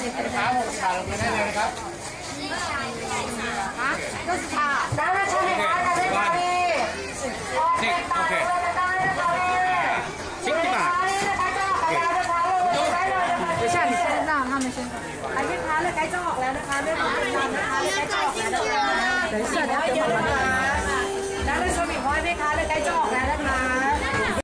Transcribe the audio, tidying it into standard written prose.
60 บาทลงไปได้เลยนะครับได้แล้วใช่ไหมคะได้ไหมโอเค60 บาท等一下，你先让他们先走。哎，พี่ค้าเลยใกล้จะออกแล้วนะคะด้วยความเป็นธรรมนะคะใกล้จะออกแล้วนะคะ等一下，等一下，等一下。แล้วเลยชมอีกว่าพี่ค้าเลยใกล้จะออกแล้วนะคะ